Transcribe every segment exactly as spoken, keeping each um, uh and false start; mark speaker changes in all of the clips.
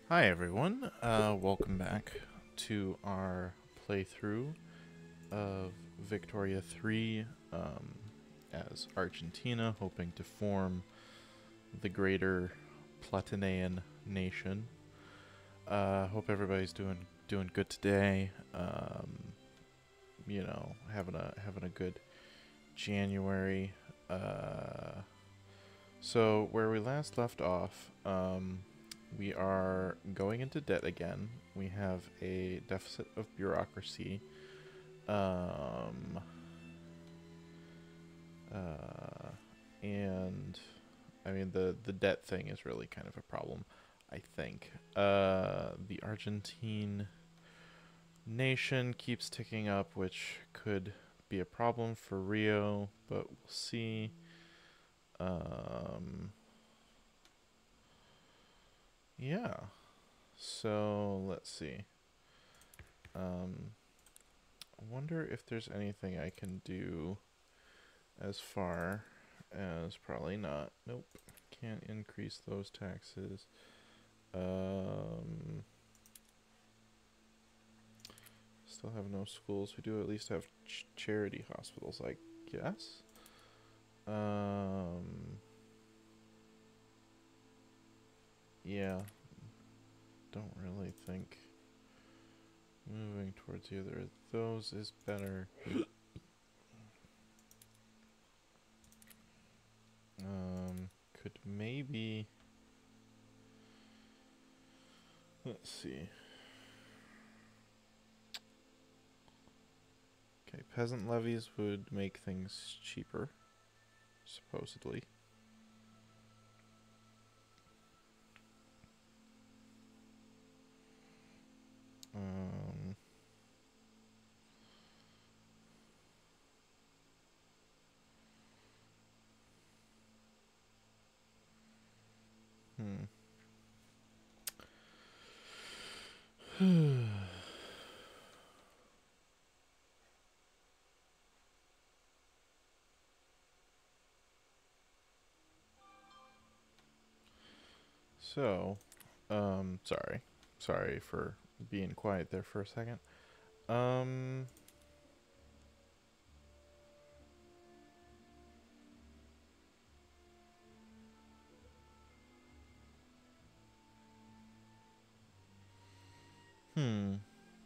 Speaker 1: Hi everyone, uh, welcome back to our playthrough of Victoria three um, as Argentina, hoping to form the greater Platanean nation. Uh, hope everybody's doing doing good today. Um, you know, having a having a good January. Uh, so where we last left off, um, we are going into debt again. We have a deficit of bureaucracy. Um, uh, and I mean the the debt thing is really kind of a problem, I think. Uh, the Argentine nation keeps ticking up, which could be a problem for Rio, but we'll see. Um, yeah. So let's see. Um, I wonder if there's anything I can do as far as probably not. Nope. Can't increase those taxes. Um, still have no schools. We do at least have ch- charity hospitals, I guess. Um, yeah. Don't really think moving towards either of those is better. Um, could maybe. Let's see. Okay, peasant levies would make things cheaper, supposedly. Um, hmm. So, um, sorry. Sorry for being quiet there for a second. Um, hmm.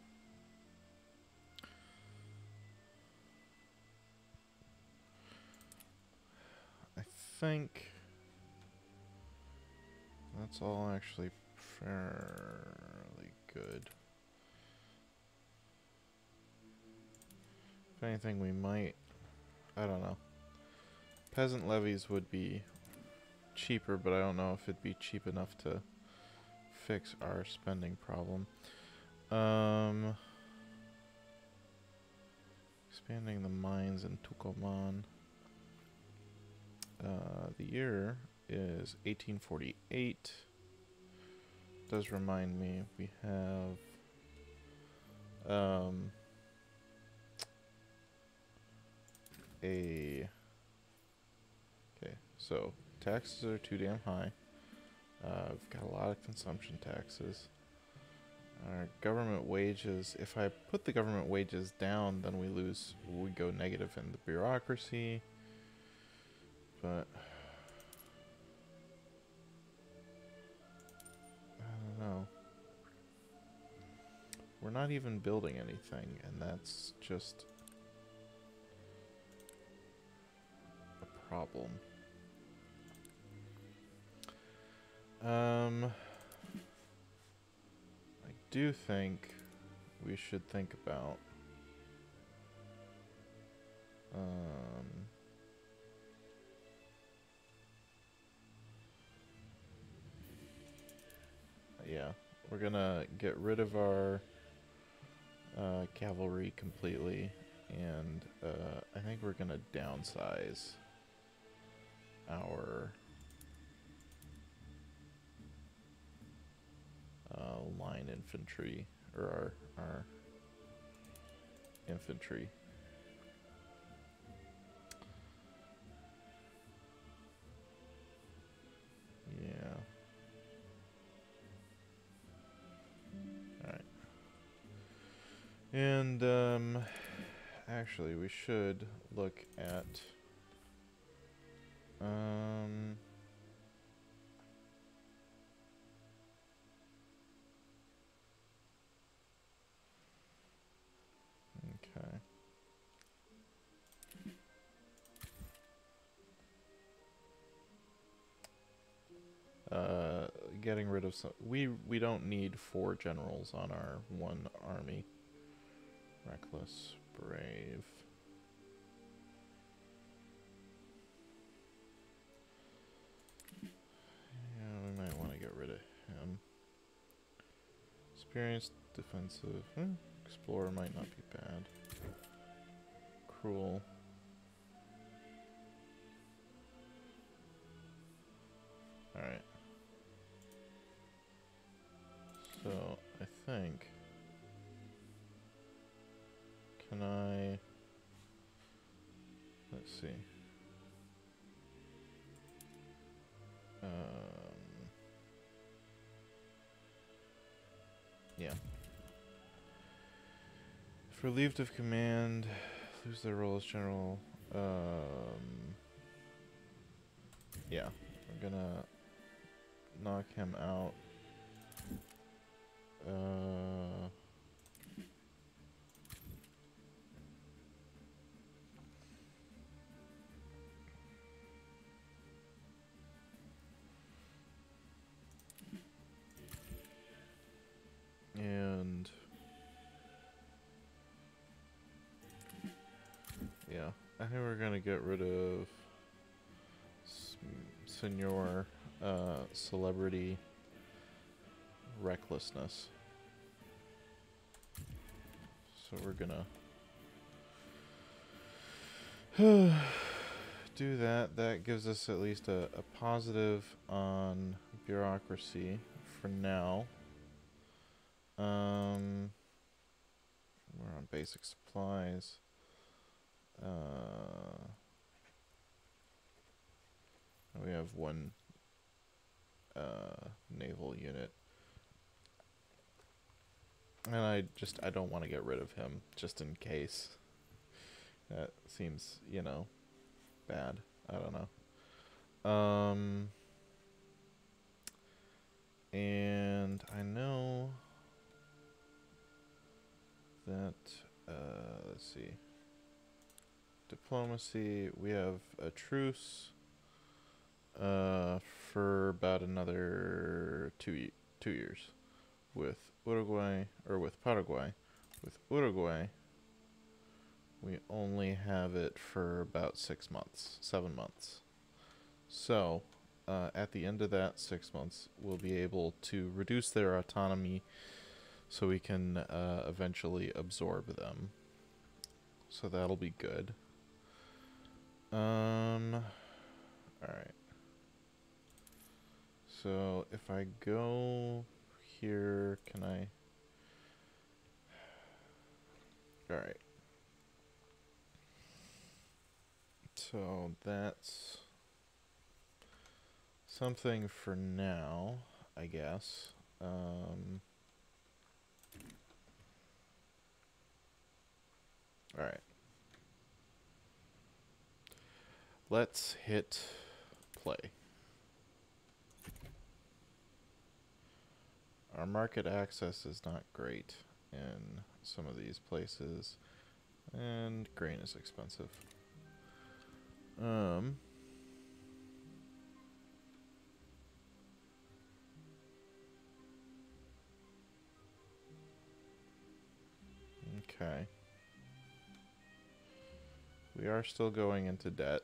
Speaker 1: I think that's all actually fairly good. If anything, we might. I don't know. Peasant levies would be cheaper, but I don't know if it'd be cheap enough to fix our spending problem. Um, expanding the mines in Tucumán. Uh, the year is eighteen forty-eight. Does remind me we have um, a okay. So taxes are too damn high. Uh, we've got a lot of consumption taxes. Our government wages. If I put the government wages down, then we lose. We go negative in the bureaucracy. But I don't know. We're not even building anything, and that's just a problem. Um, I do think we should think about um, yeah, we're gonna get rid of our uh, cavalry completely, and uh, I think we're gonna downsize our uh, line infantry or our our infantry. Yeah. And, um, actually, we should look at, um, okay. Uh, getting rid of some, we, we don't need four generals on our one army. Reckless, brave. Yeah, we might want to get rid of him. Experienced, defensive. Hmm, explorer might not be bad. Cruel. Alright. So, I think... Can I... Let's see. Um... Yeah. For relieved of command, lose their role as general. Um... Yeah. We're gonna knock him out. Uh... And... Yeah. I think we're gonna get rid of... Senor, uh, celebrity recklessness. So we're gonna do that. That gives us at least a, a positive on bureaucracy for now. Um, we're on basic supplies. Uh, we have one uh, naval unit. And I just, I don't want to get rid of him, just in case. That seems, you know, bad. I don't know. Um, and I know that, uh, let's see. Diplomacy, we have a truce uh, for about another two, two years with Uruguay, or with Paraguay. With Uruguay, we only have it for about six months, seven months. So, uh, at the end of that six months, we'll be able to reduce their autonomy so we can uh, eventually absorb them. So that'll be good. Um, alright. So, if I go here, can I... Alright. So, that's something for now, I guess. Um, Alright. Let's hit play. Our market access is not great in some of these places, and grain is expensive. Um, okay. We are still going into debt.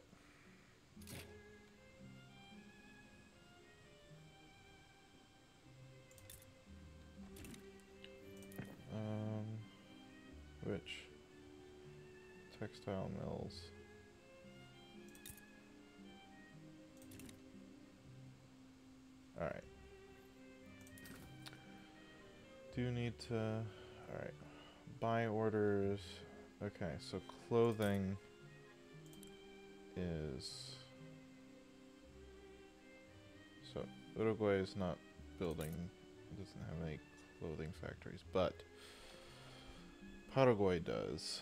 Speaker 1: Um, which textile mills? All right. Do need to. All right. Buy orders. Okay, so clothing is. So Uruguay is not building. It doesn't have any clothing factories, but Paraguay does.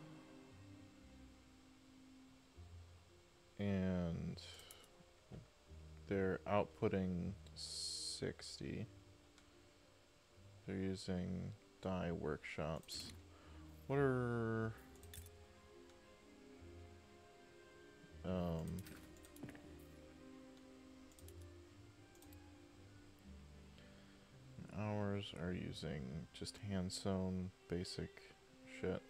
Speaker 1: And they're outputting sixty. They're using dye workshops. What are um ours are using just hand sewn basic shit.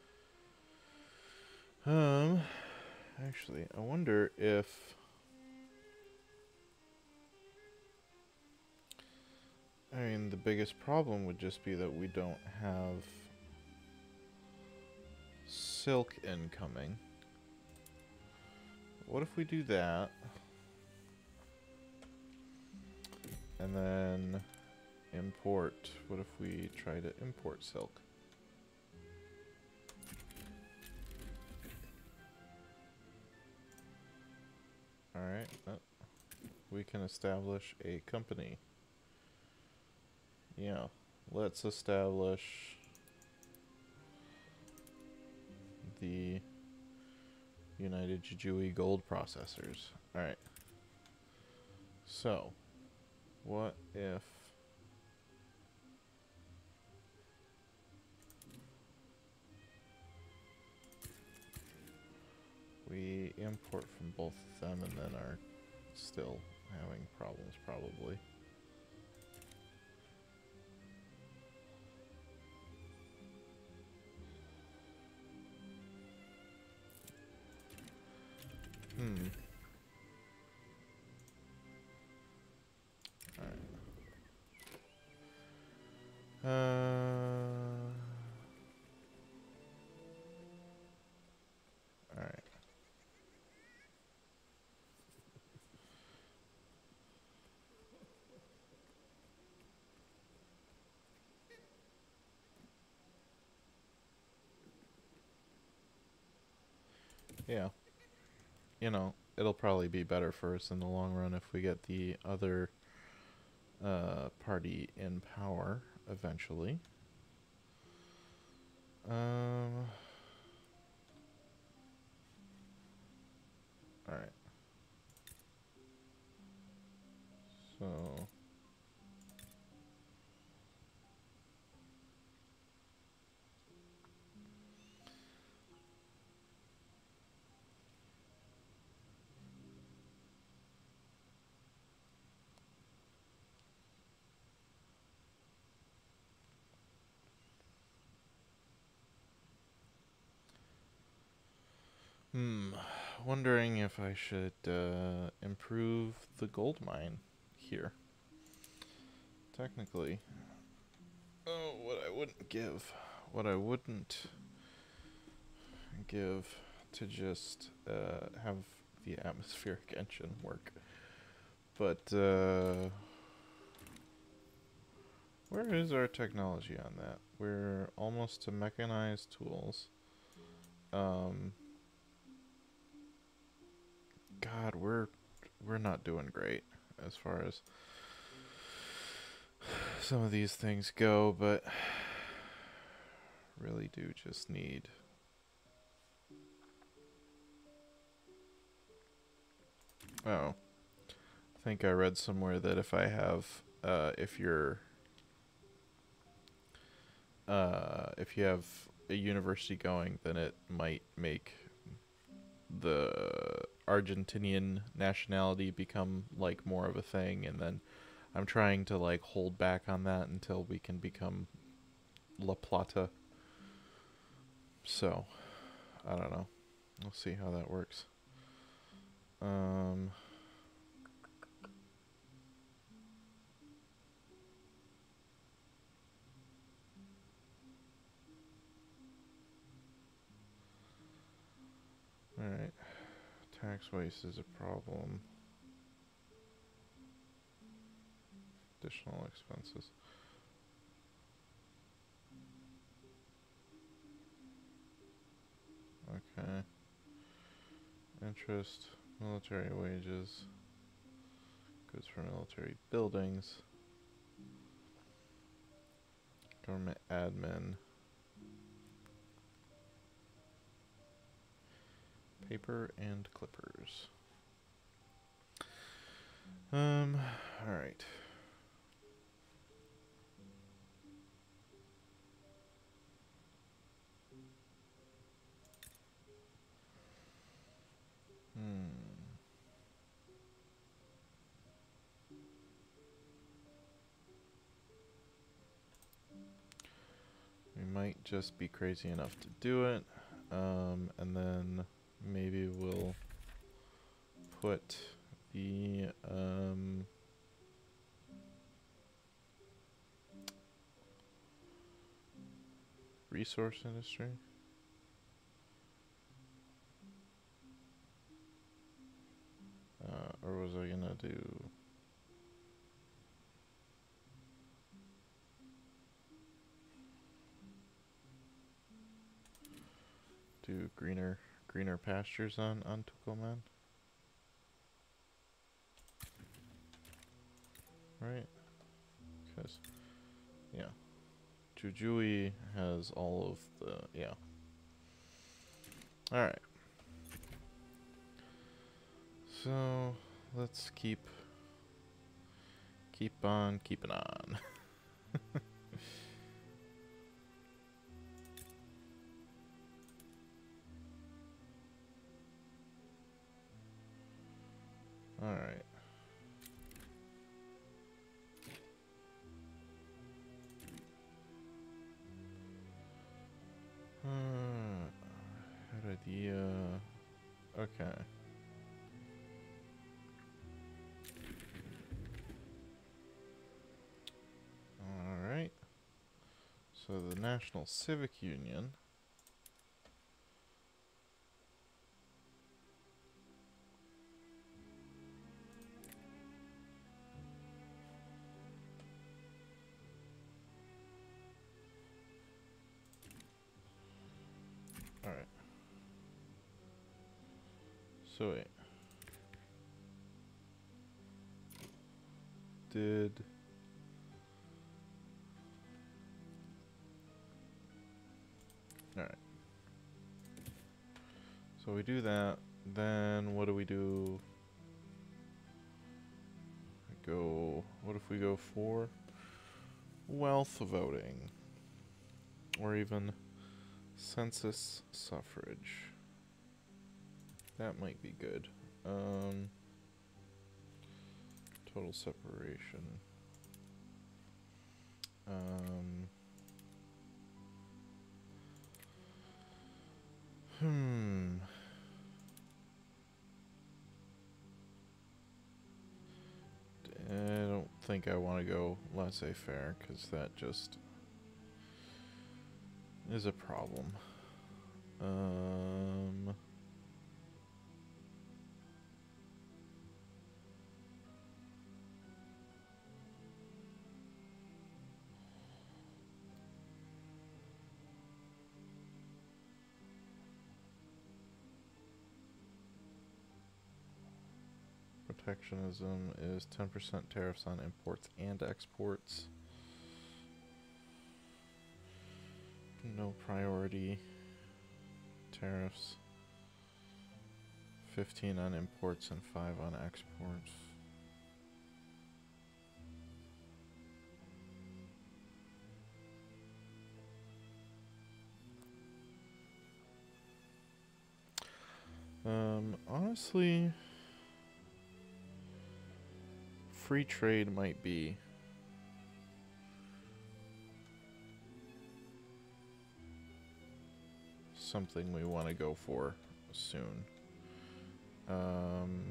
Speaker 1: Um actually, I wonder if I mean, the biggest problem would just be that we don't have silk incoming. What if we do that? And then import. What if we try to import silk? Alright, uh, we can establish a company. Yeah, let's establish the United Jujui Gold Processors. Alright. So, what if we import from both of them and then are still having problems, probably. Hmm. Alright. Uh... Alright. Yeah. You know, it'll probably be better for us in the long run if we get the other uh, party in power eventually. Um. Alright. So. Hmm. Wondering if I should uh, improve the gold mine here. Technically. Oh, what I wouldn't give. What I wouldn't give to just uh, have the atmospheric engine work. But, uh... where is our technology on that? We're almost to mechanized tools. Um... God, we're we're not doing great as far as some of these things go, but really do just need oh. I think I read somewhere that if I have uh if you're uh if you have a university going, then it might make the Argentinian nationality become like more of a thing, and then I'm trying to like hold back on that until we can become La Plata. So, I don't know. We'll see how that works. Um Alright. Tax waste is a problem. Additional expenses. Okay. Interest, military wages, goods for military buildings, government admin, Paper and clippers. Um, alright. Hmm. We might just be crazy enough to do it. Um, and then maybe we'll put the, um, resource industry. Uh, or was I gonna do... do greener greener pastures on, on Tukoman? Right? Because, yeah. Jujui has all of the, yeah. Alright. So, let's keep, keep on keeping on. Alright. Uh, had idea. Okay. Alright. So the National Civic Union. Alright. So wait. Did... Alright. So we do that. Then what do we do? We go... What if we go for wealth voting? Or even census suffrage. That might be good. Um, total separation. Um, hmm. I don't think I want to go laissez-faire, because that just is a problem. Um... Protectionism is ten percent tariffs on imports and exports. No priority tariffs. fifteen on imports and five on exports. Um, honestly, free trade might be something we want to go for soon. Um,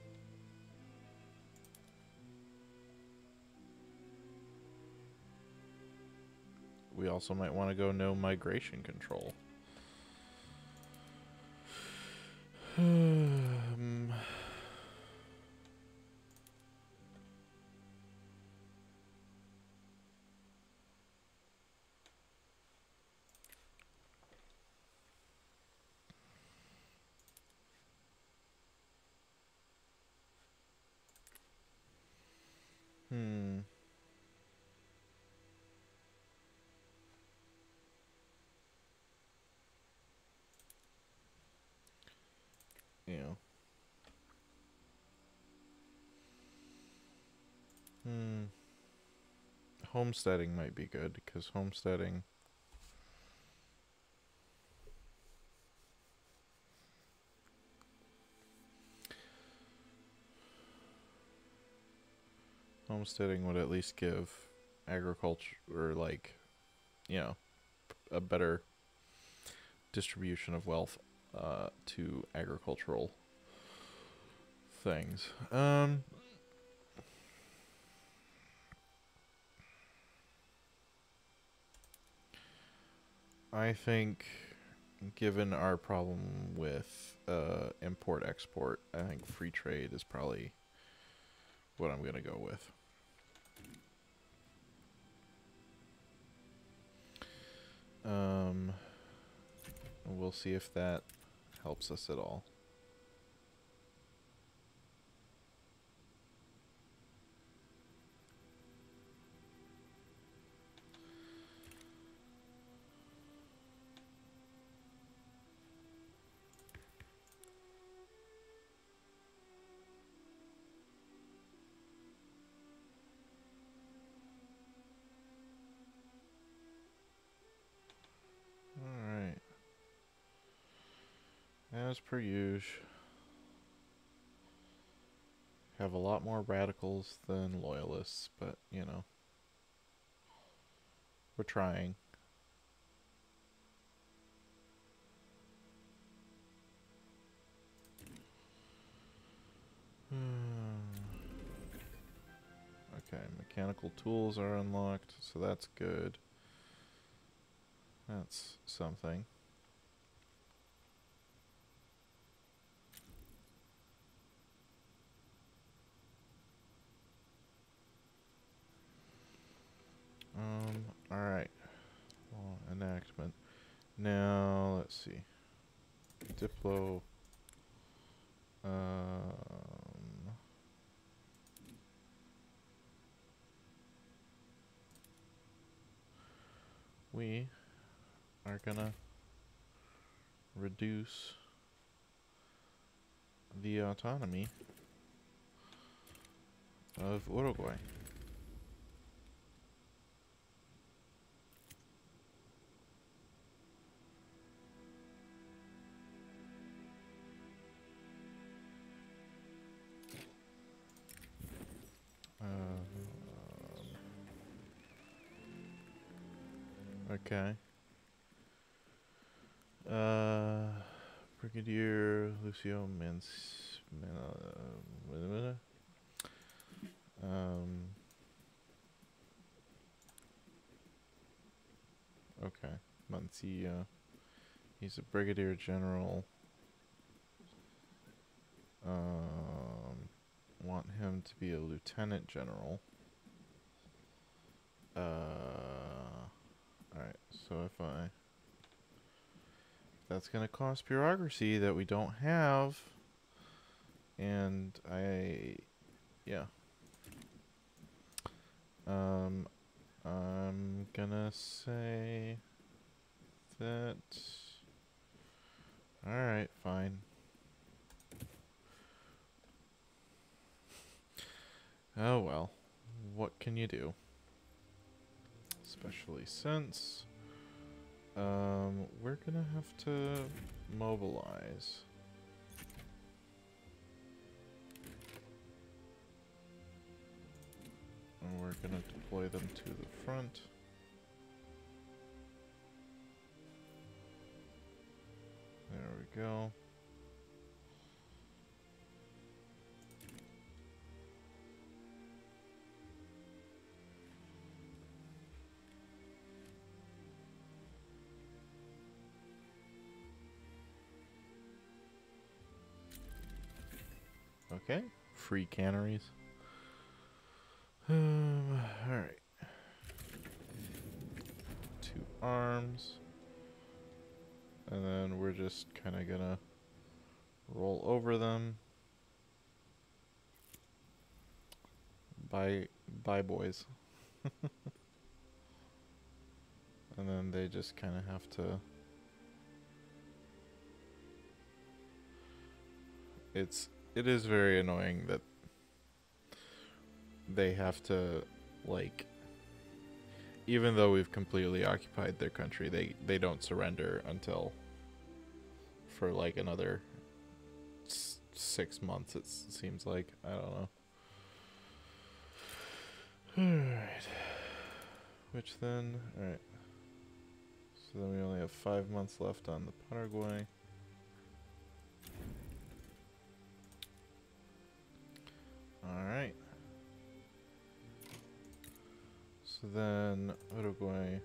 Speaker 1: we also might want to go no migration control. um, hmm. homesteading might be good, because homesteading... Homesteading would at least give agriculture, or like, you know, a better distribution of wealth uh, to agricultural things. Um, I think, given our problem with uh, import-export, I think free trade is probably what I'm going to go with. Um, we'll see if that helps us at all. Alright. As per usual. Have a lot more radicals than loyalists, but, you know. We're trying. Okay, mechanical tools are unlocked, so that's good. That's something. Um, alright. Well, enactment. Now, let's see. Diplo. Um, we are gonna reduce the autonomy of Uruguay. Um, okay. Uh, Brigadier Lucio Mans. Man, uh, um. Okay, Mancia. He's a brigadier general. Um, want him to be a lieutenant general. Uh, alright, so if I... That's gonna cost bureaucracy that we don't have. And I... Yeah. Um, I'm gonna say that... Alright, fine. Oh well, what can you do? Especially since um, we're gonna have to mobilize. And we're gonna deploy them to the front. There we go. Okay, free canneries. Um, alright. Two arms. And then we're just kind of gonna roll over them. Bye, bye boys. And then they just kind of have to... It's, it is very annoying that they have to, like, even though we've completely occupied their country, they, they don't surrender until for like another s six months, it seems like. I don't know. Alright. Which then, alright. So then we only have five months left on the Paraguay. Alright. So then Uruguay,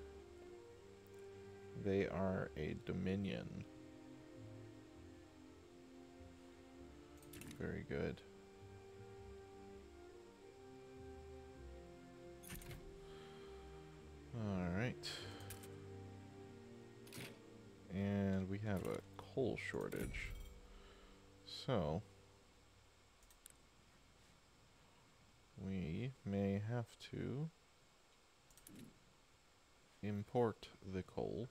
Speaker 1: they are a dominion. Very good. Alright. And we have a coal shortage. So we may have to import the coal.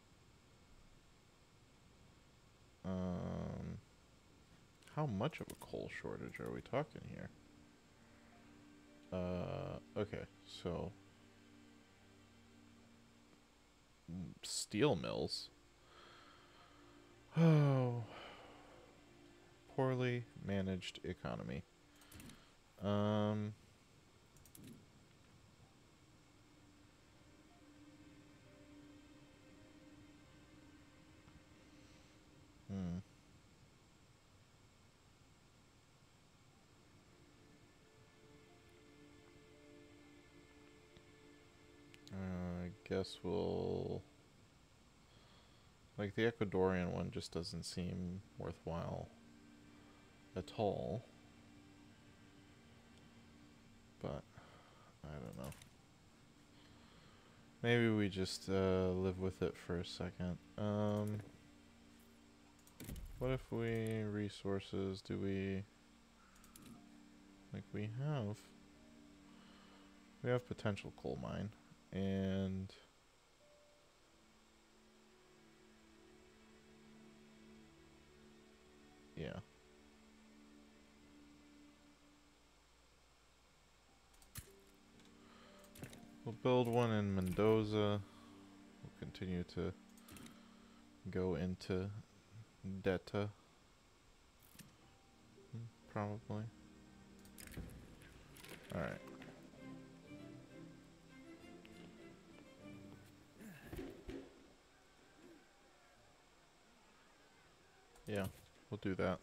Speaker 1: Um, how much of a coal shortage are we talking here? Uh, okay, so steel mills. Oh, poorly managed economy. Um, hmm. Uh, I guess we'll... Like, the Ecuadorian one just doesn't seem worthwhile at all. But, I don't know. Maybe we just uh, live with it for a second. Um, what if we... Resources, do we... Like, we have... We have potential coal mine. And... Yeah. We'll build one in Mendoza. We'll continue to go into Deta. Probably. Alright. Yeah, we'll do that.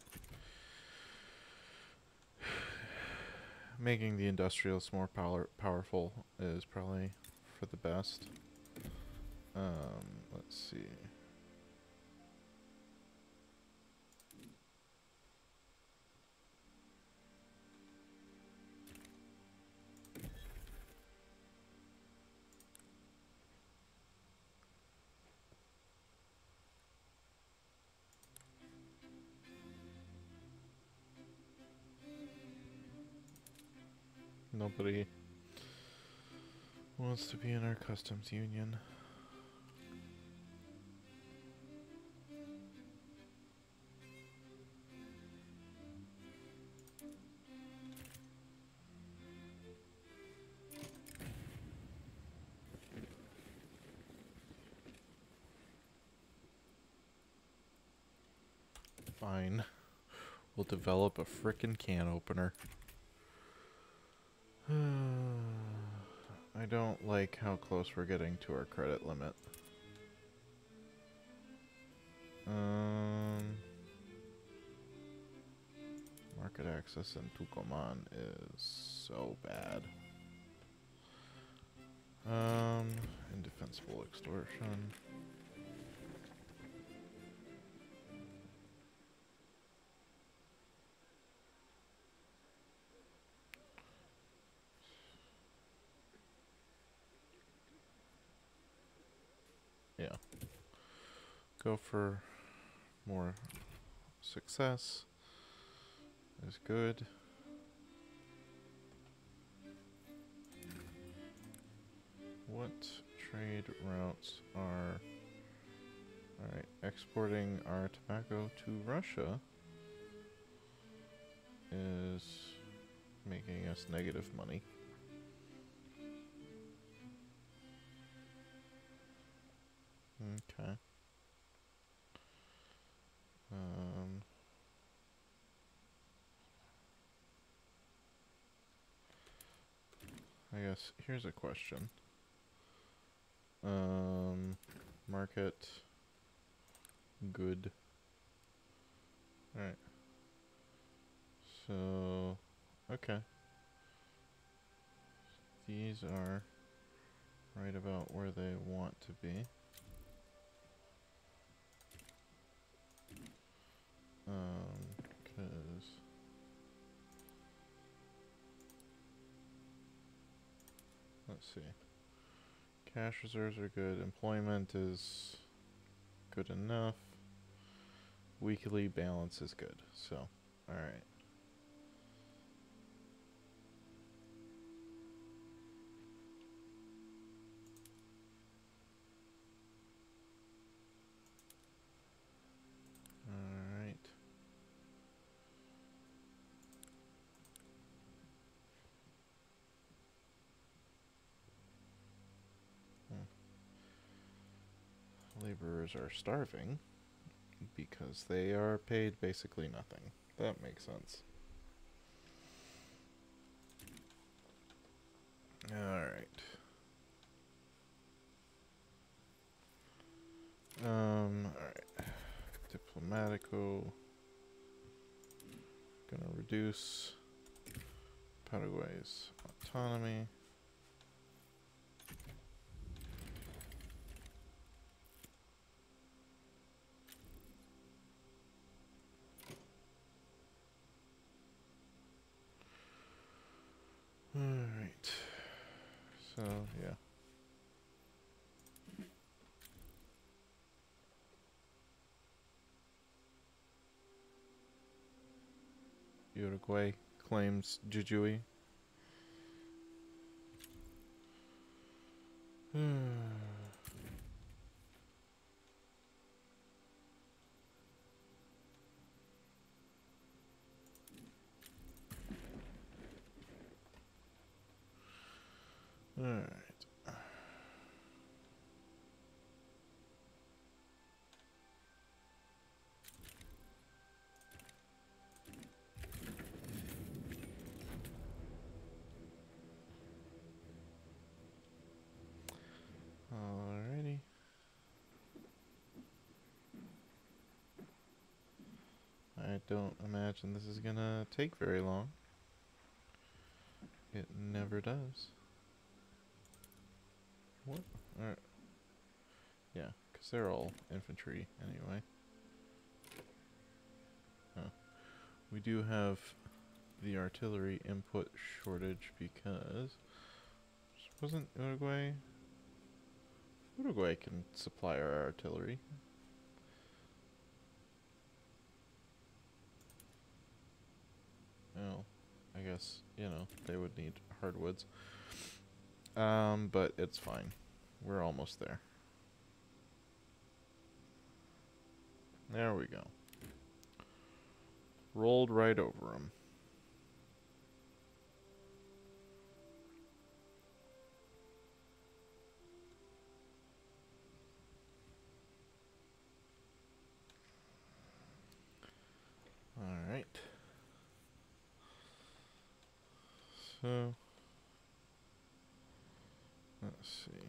Speaker 1: Making the industrialists more power powerful is probably for the best. Um, let's see. Nobody wants to be in our customs union. Fine. We'll develop a frickin' can opener. I don't like how close we're getting to our credit limit. Um, market access in Tucumán is so bad. Um, indefensible extortion. Yeah. Go for more success is good. What trade routes are... Alright, exporting our tobacco to Russia is making us negative money. guess here's a question. Um, market. Good. Alright. So, okay. These are right about where they want to be. Um, because let's see. Cash reserves are good. Employment is good enough. Weekly balance is good. So, alright. Alright. Hmm. Laborers are starving because they are paid basically nothing. That makes sense. Alright. Um, alright. Diplomatico. Gonna reduce Paraguay's autonomy. Alright. So, yeah. Uruguay claims Jujuy. Alright. Alrighty. I don't imagine this is gonna take very long. It never does. What? Alright. Yeah, because they're all infantry anyway. Huh. We do have the artillery input shortage because wasn't Uruguay? Uruguay can supply our artillery. Oh, I guess, you know, they would need hardwoods. Um, but it's fine. We're almost there. There we go. Rolled right over them. Alright. So, let's see.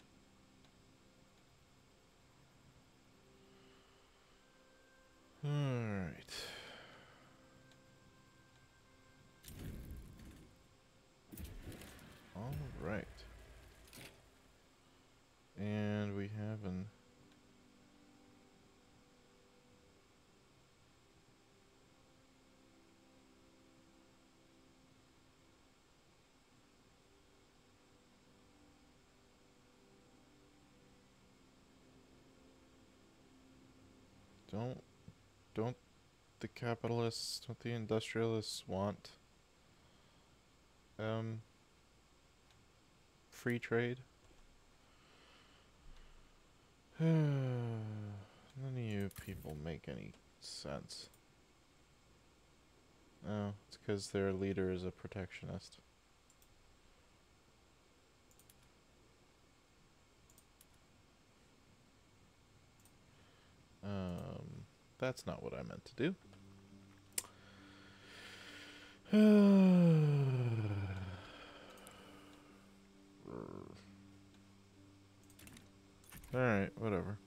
Speaker 1: Alright. Alright. And we have an don't don't the capitalists, don't the industrialists want um free trade? None of you people make any sense. Oh, it's because their leader is a protectionist. Um, that's not what I meant to do. Alright, whatever.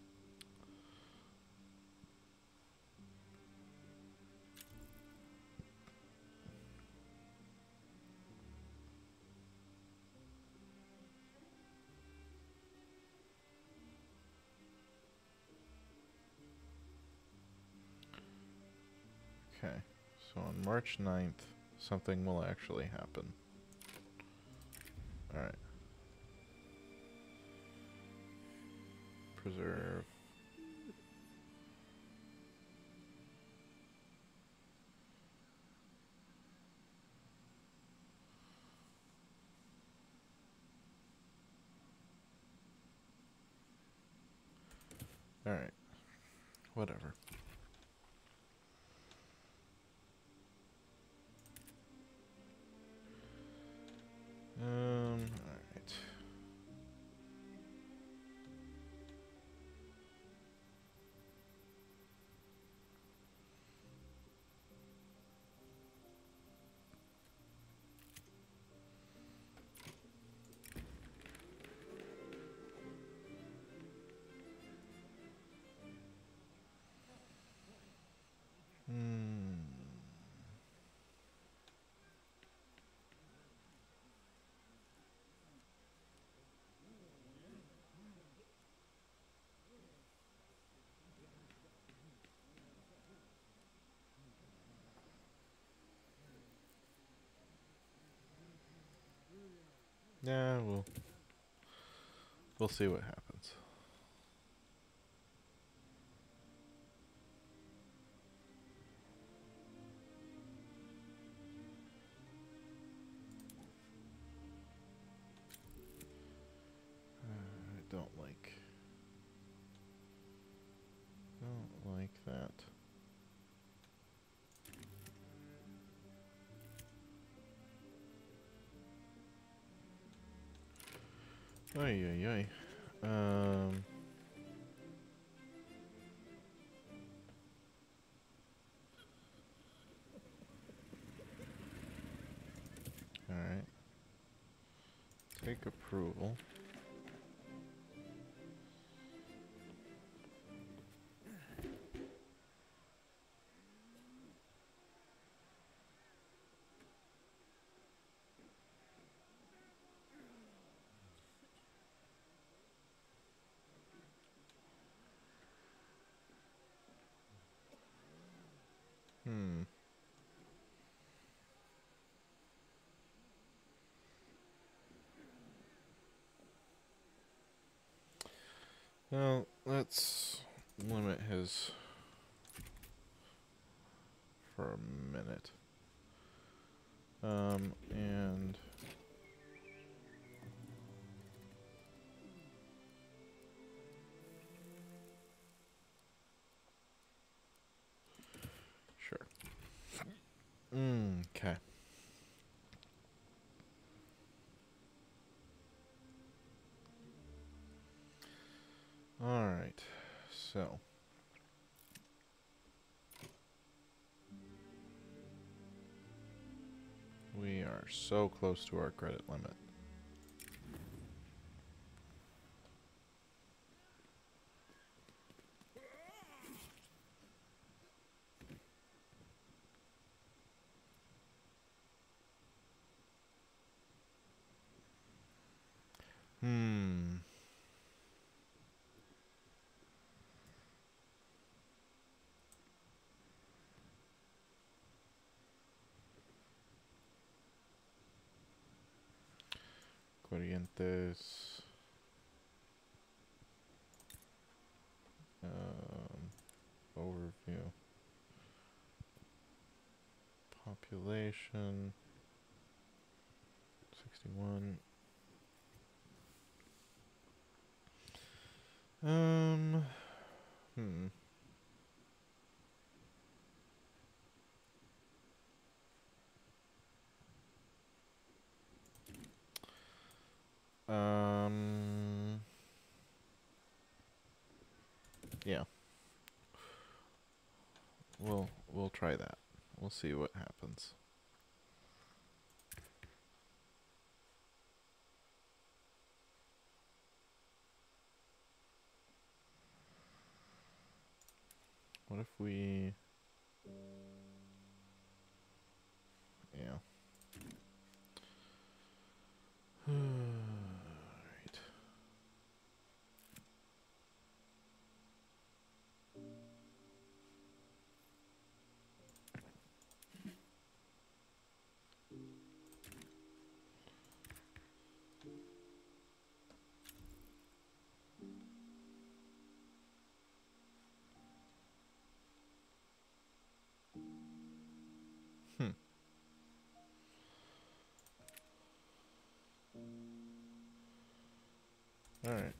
Speaker 1: Okay, so on March ninth, something will actually happen. Alright. Preserve. Alright. Whatever. Um, alright. Hmm. Yeah, we'll we'll see what happens. Uh, I don't like don't like that. Ay ay ay. Um. All right. Take approval. Hmm. Well, let's limit his for a minute. Um, and sure. Mm, okay. All right. So we are so close to our credit limit. Hmm. Corrientes. Um, overview. Population. sixty-one. Um. Hmm. Um. Yeah. We'll we'll try that. We'll see what happens. if we... Yeah. Alright. Hmm. Alright.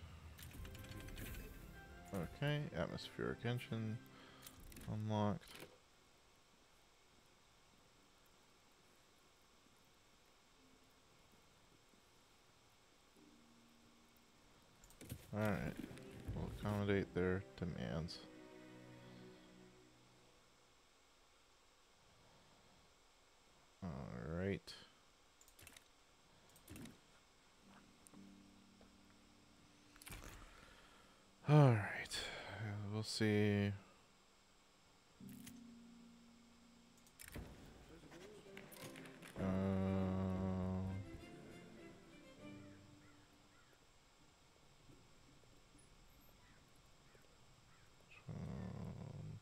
Speaker 1: Okay, atmospheric engine unlocked. Alright. We'll accommodate their demands. Alright. Alright. We'll see. Uh, um,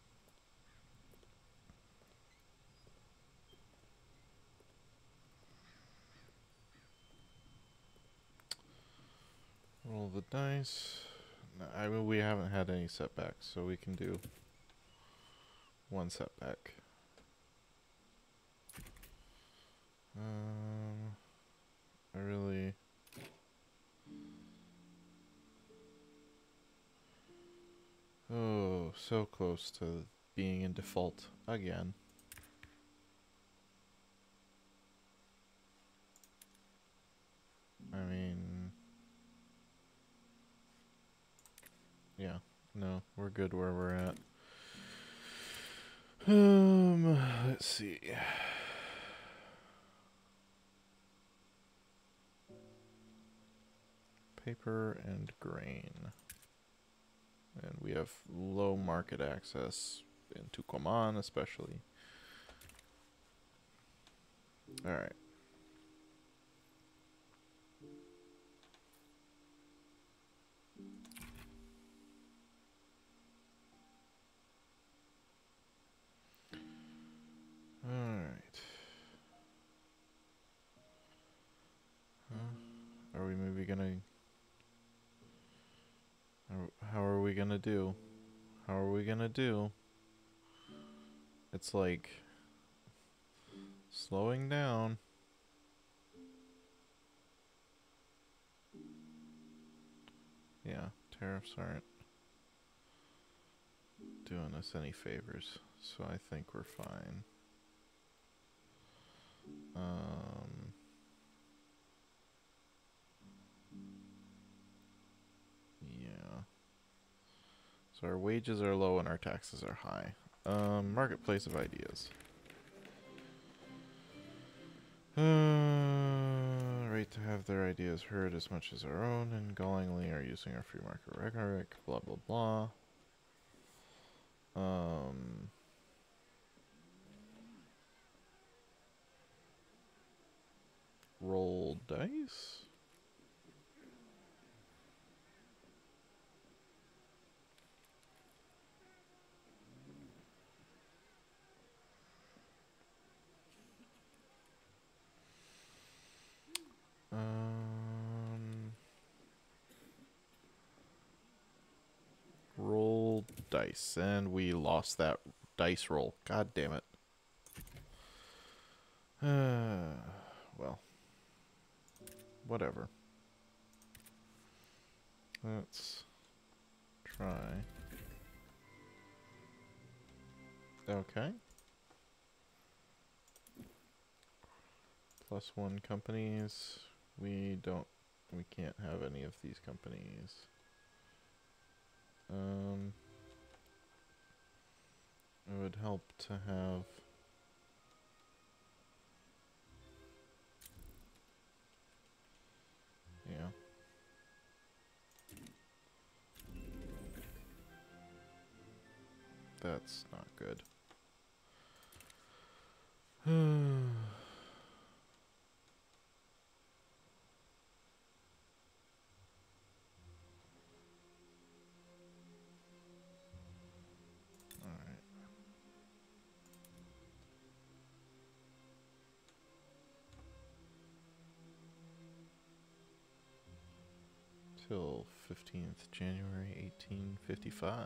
Speaker 1: roll the dice. No, I mean, we haven't had any setbacks, so we can do one setback. Um, I really... Oh, so close to being in default again. I mean... Yeah, no, we're good where we're at. Um, let's see. Paper and grain. And we have low market access in Tucumán especially. Alright. Alright. Huh? Are we maybe gonna... How are we gonna do? How are we gonna do? It's like... slowing down. Yeah, tariffs aren't doing us any favors, so I think we're fine. Um... Yeah. So our wages are low and our taxes are high. Um, marketplace of ideas. Uh, right to have their ideas heard as much as our own, and gallingly are using our free market rhetoric, blah blah blah. Um... Roll dice? Um, roll dice, and we lost that dice roll. God damn it. Uh, well, whatever. Let's try. Okay. Plus one companies. We don't, we can't have any of these companies. Um, it would help to have... Yeah. That that's not good. Alright. Till fifteenth January eighteen fifty-five.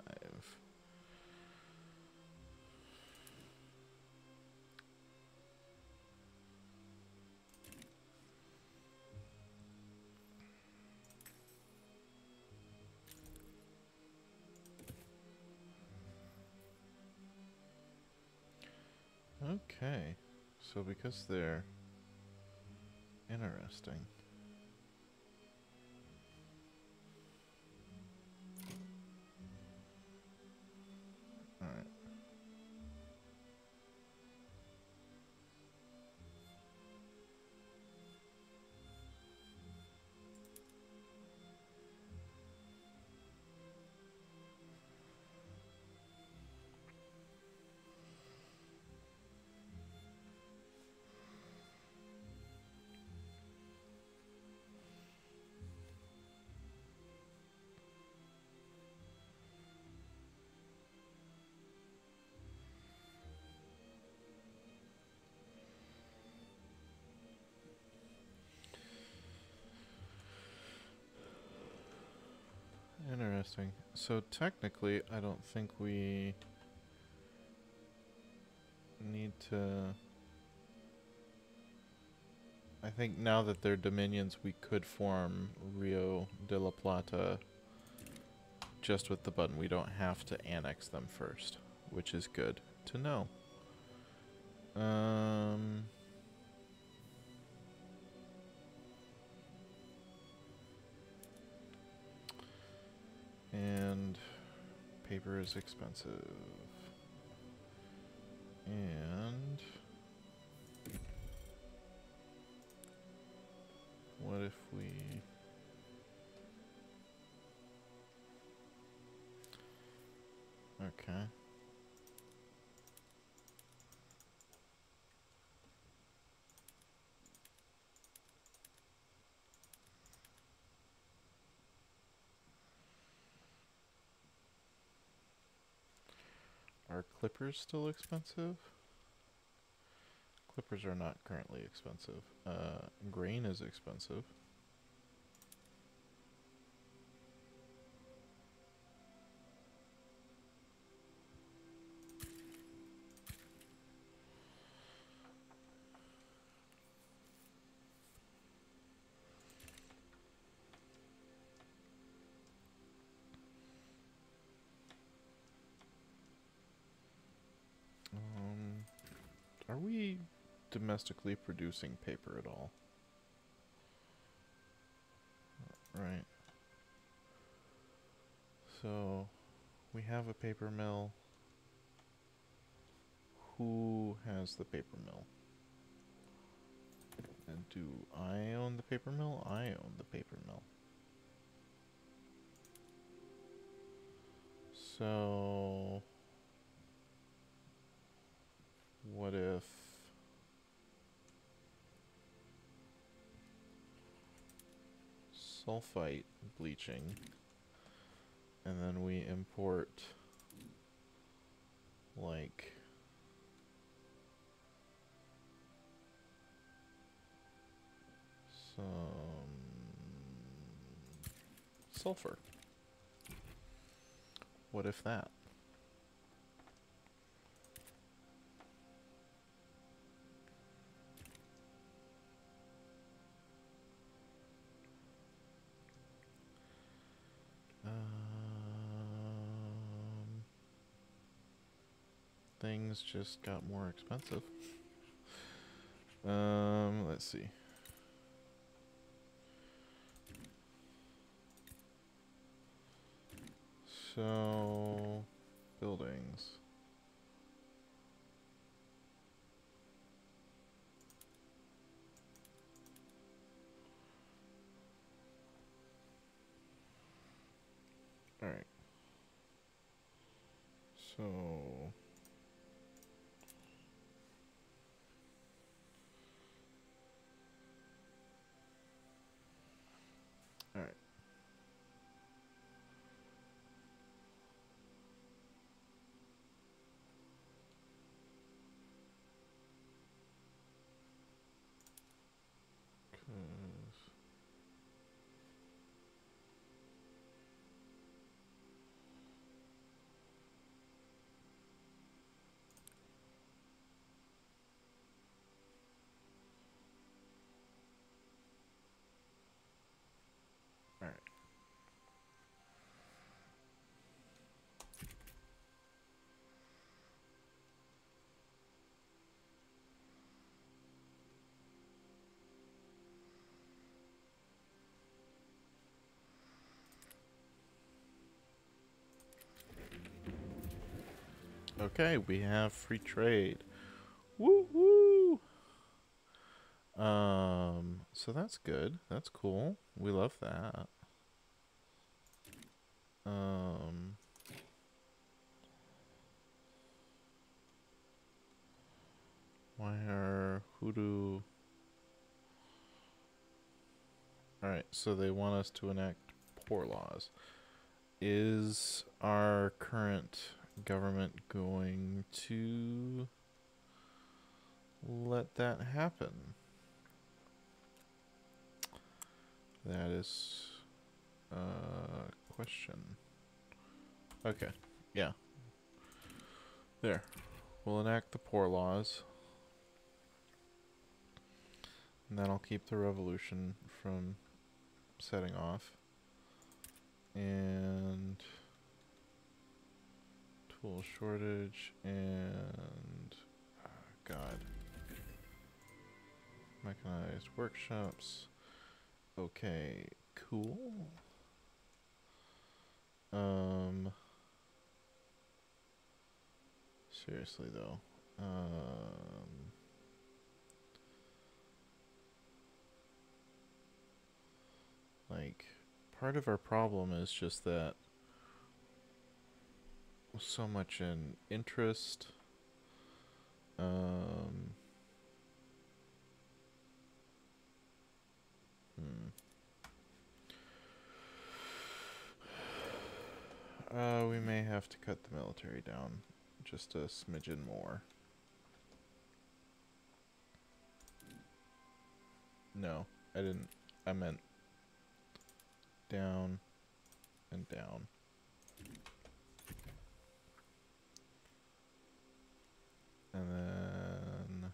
Speaker 1: Okay, so because they're interesting. Alright. Interesting. So technically, I don't think we need to... I think now that they're dominions, we could form Rio de la Plata just with the button. We don't have to annex them first, which is good to know. Um... And paper is expensive. And what if we... Okay. Are clippers still expensive? Clippers are not currently expensive. Uh, grain is expensive. Um, are we domestically producing paper at all? Right. So, we have a paper mill. Who has the paper mill? And do I own the paper mill? I own the paper mill. So, what if sulfite bleaching, and then we import like some sulfur? What if that? Um, things just got more expensive. Um, let's see. So, buildings. Alright. So, Okay, we have free trade. Woo woo! Um, so that's good. That's cool. We love that. Um, why are hoodoo? Alright, so they want us to enact poor laws. Is our current government going to let that happen? That is a question. Okay, yeah. There. We'll enact the poor laws. And that'll keep the revolution from setting off. And tool shortage and oh God. Mechanized workshops. Okay, cool. Um seriously though. Um like part of our problem is just that so much in interest. Um hmm. Uh, we may have to cut the military down just a smidgen more. No, I didn't. I meant down and down. And then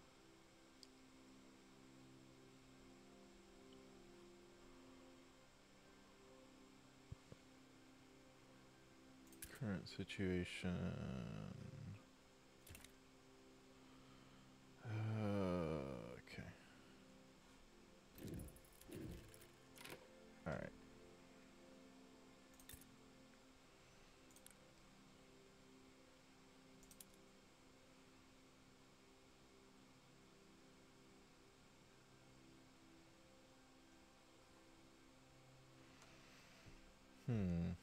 Speaker 1: current situation. Uh, okay. All right. Hmm.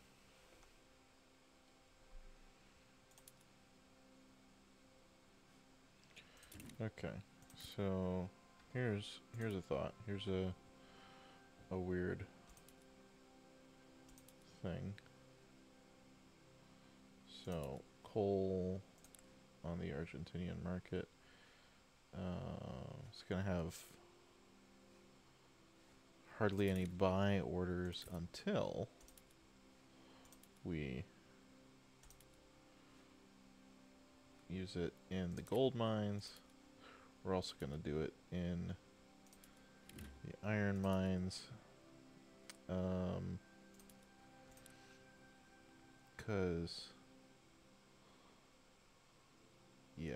Speaker 1: Okay. So here's here's a thought. Here's a a weird thing. So coal on the Argentinian market. Uh, it's gonna have hardly any buy orders until we use it in the gold mines. We're also going to do it in the iron mines. Um, cause, yeah.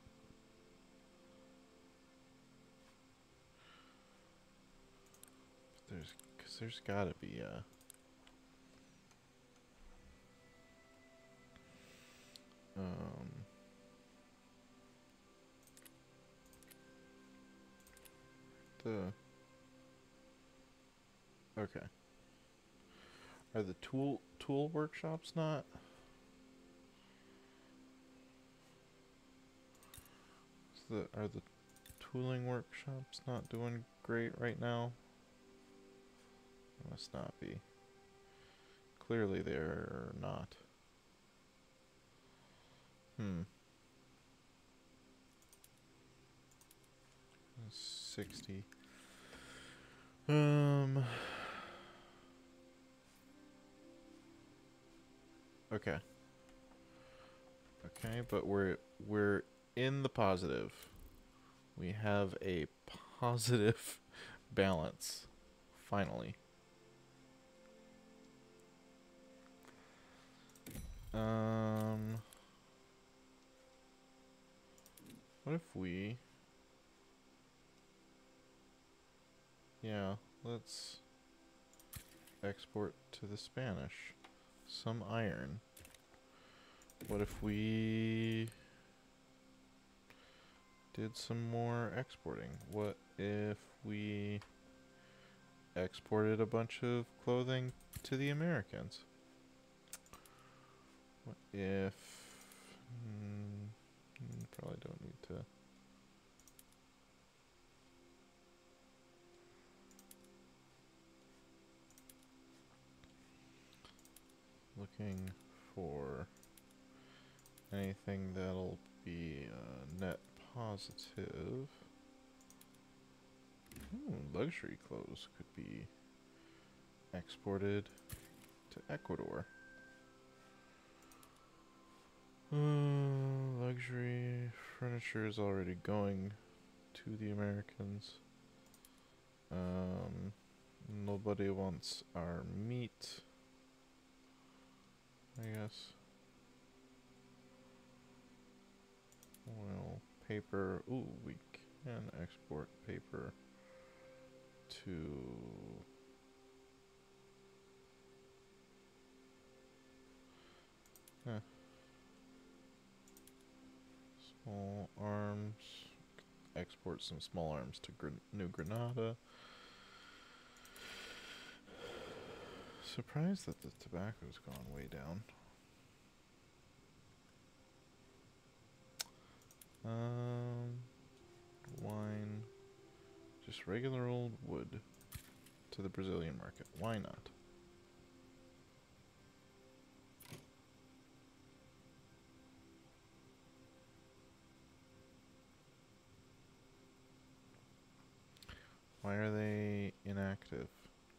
Speaker 1: There's, cause there's gotta be a, um, the, okay. Are the tool, tool workshops not? Is the, are the tooling workshops not doing great right now? Must not be. Clearly they're not. Hmm. sixty. Um. Okay. Okay, but we're we're in the positive. We have a positive balance finally. Um what if we Yeah, let's export to the Spanish some iron. What if we did some more exporting? What if we exported a bunch of clothing to the Americans? What if... Mm, probably don't need to... Looking for anything that'll be uh, net positive. Ooh, luxury clothes could be exported to Ecuador. Uh, luxury furniture is already going to the Americans. Um, nobody wants our meat, I guess. Oil, paper. Ooh, we can export paper to... Huh. Small arms. Export some small arms to Gren New Granada. Surprised that the tobacco's gone way down. Um, wine. Just regular old wood to the Brazilian market. Why not? Why are they inactive?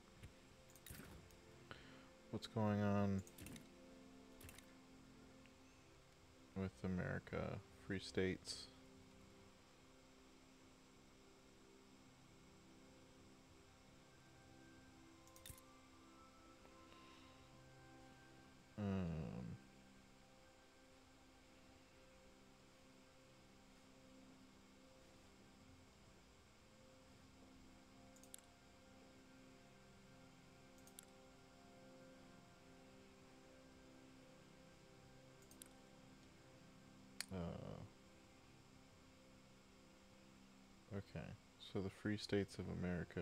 Speaker 1: What's going on with America? Free states? Um... Uh, okay, so the free states of America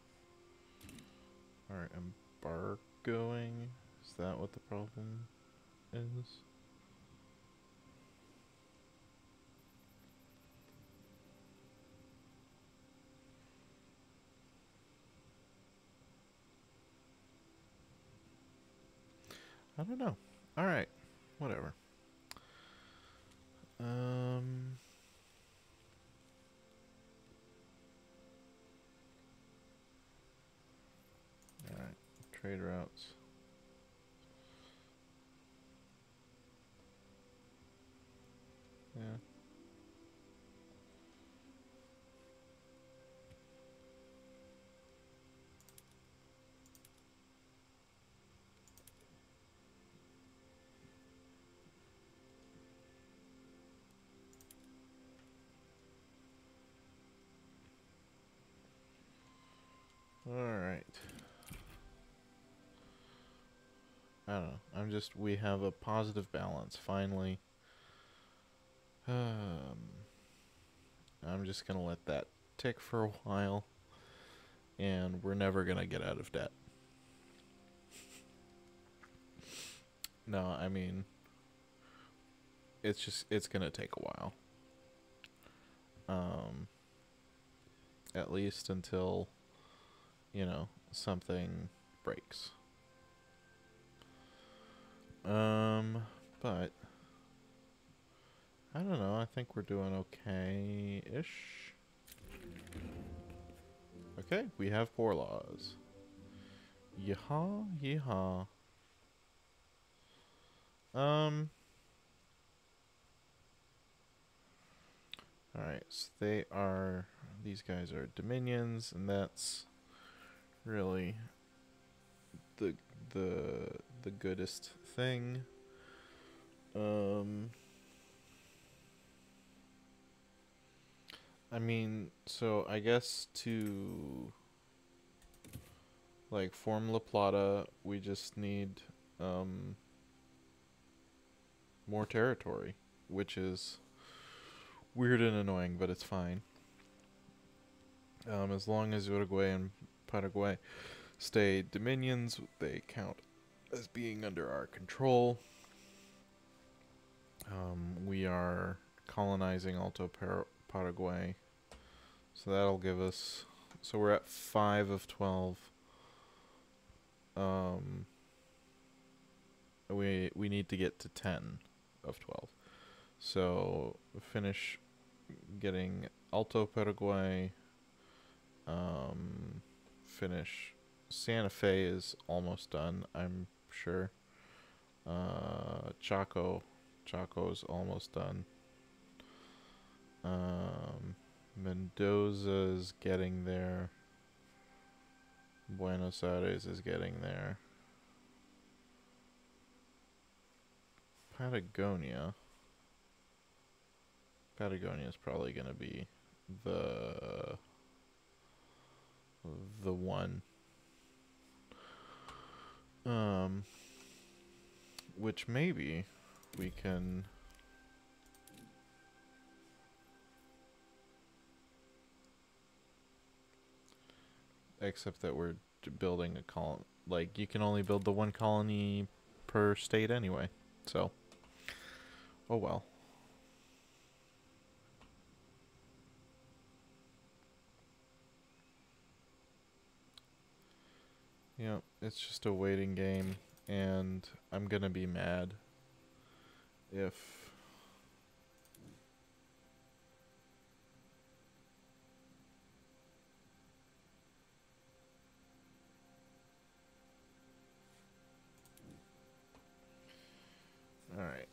Speaker 1: are embargoing? Is that what the problem is? I don't know. Alright, whatever. Um... Alright, trade routes. Yeah. Alright. I don't know. I'm just, we have a positive balance, finally. Um, I'm just gonna let that tick for a while. And we're never gonna get out of debt. No, I mean, it's just, it's gonna take a while. Um, at least until, you know, something breaks. Um, but I don't know. I think we're doing okay-ish. Okay, we have poor laws. Yeehaw, yeehaw. Um. Alright, so they are, these guys are dominions, and that's really the the the goodest thing. Um. I mean, so I guess to like form La Plata, we just need um more territory, which is weird and annoying, but it's fine. Um, as long as Uruguay and Paraguay stay dominions, they count as being under our control. Um, we are colonizing Alto Par Paraguay, so that'll give us. So we're at five of twelve. Um, we we need to get to ten of twelve. So finish getting Alto Paraguay. Um, finish Santa Fe is almost done, I'm sure. Uh, Chaco, Chaco's almost done. Um, Mendoza's getting there. Buenos Aires is getting there. Patagonia. Patagonia is probably going to be the the one. Um, which maybe we can except that we're building a colony. Like, you can only build the one colony per state anyway. So, oh well. Yeah, it's just a waiting game, and I'm gonna be mad if all right.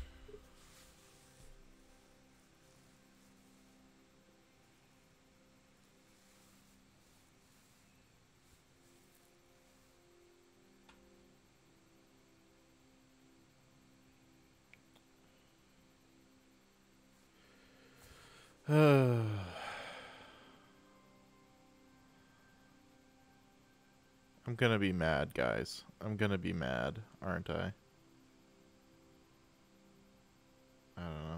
Speaker 1: I'm gonna be mad, guys. I'm gonna be mad, aren't I? I don't know.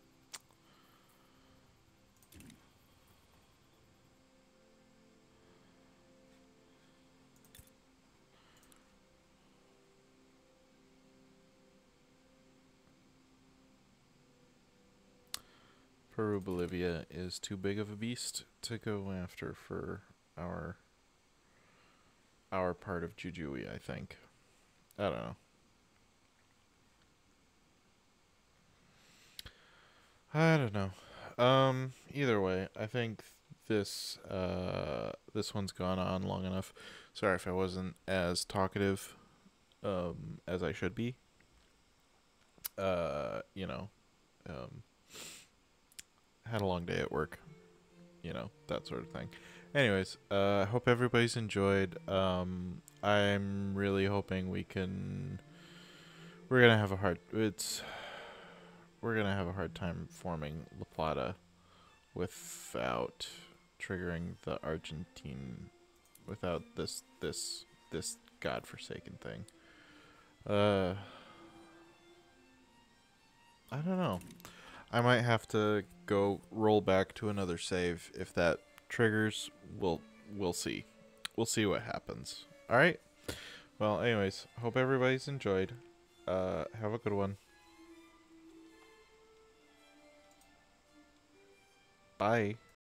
Speaker 1: Peru Bolivia is too big of a beast to go after for our our part of Jujuy, I think. I don't know. I don't know. Um, either way, I think this uh this one's gone on long enough. Sorry if I wasn't as talkative um as I should be. Uh, you know, um had a long day at work. You know, that sort of thing. Anyways, uh hope everybody's enjoyed. Um I'm really hoping we can we're going to have a hard it's we're going to have a hard time forming La Plata without triggering the Argentine, without this this this godforsaken thing. Uh, I don't know. I might have to go roll back to another save if that triggers. We'll we'll see. We'll see what happens. All right. Well, anyways, hope everybody's enjoyed. Uh, have a good one. Bye.